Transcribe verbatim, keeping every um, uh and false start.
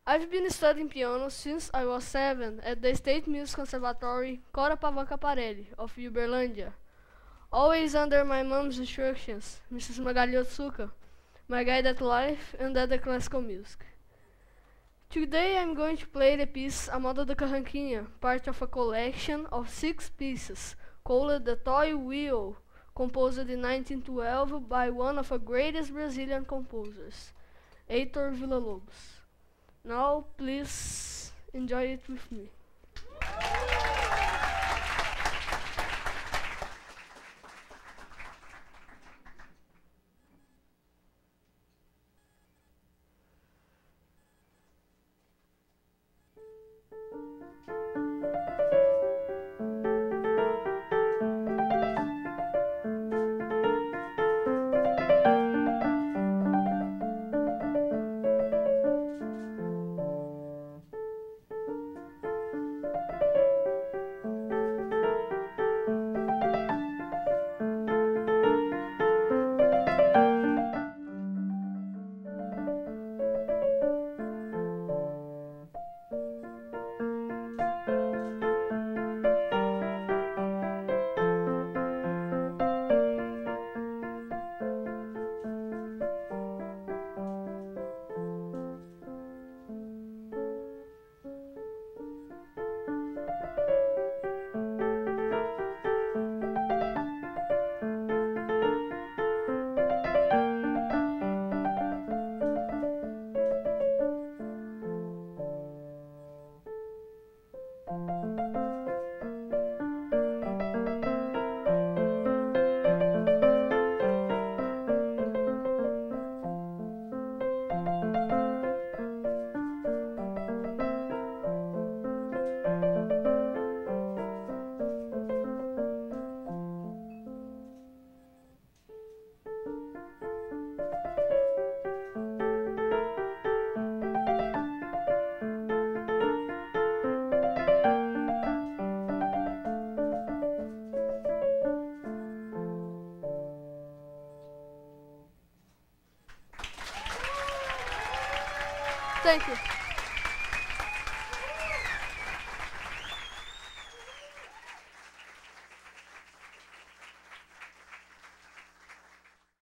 I've been studying piano since I was seven at the State Music Conservatory Cora Pavanca Parelli of Uberlândia, always under my mom's instructions, Missus Magali Otsuka, my guide at life and at the classical music. Today I'm going to play the piece A Moda de Carranquinha, part of a collection of six pieces called The Toy Wheel, composed in nineteen twelve by one of the greatest Brazilian composers, Heitor Villa-Lobos. Now, please enjoy it with me. Thank you.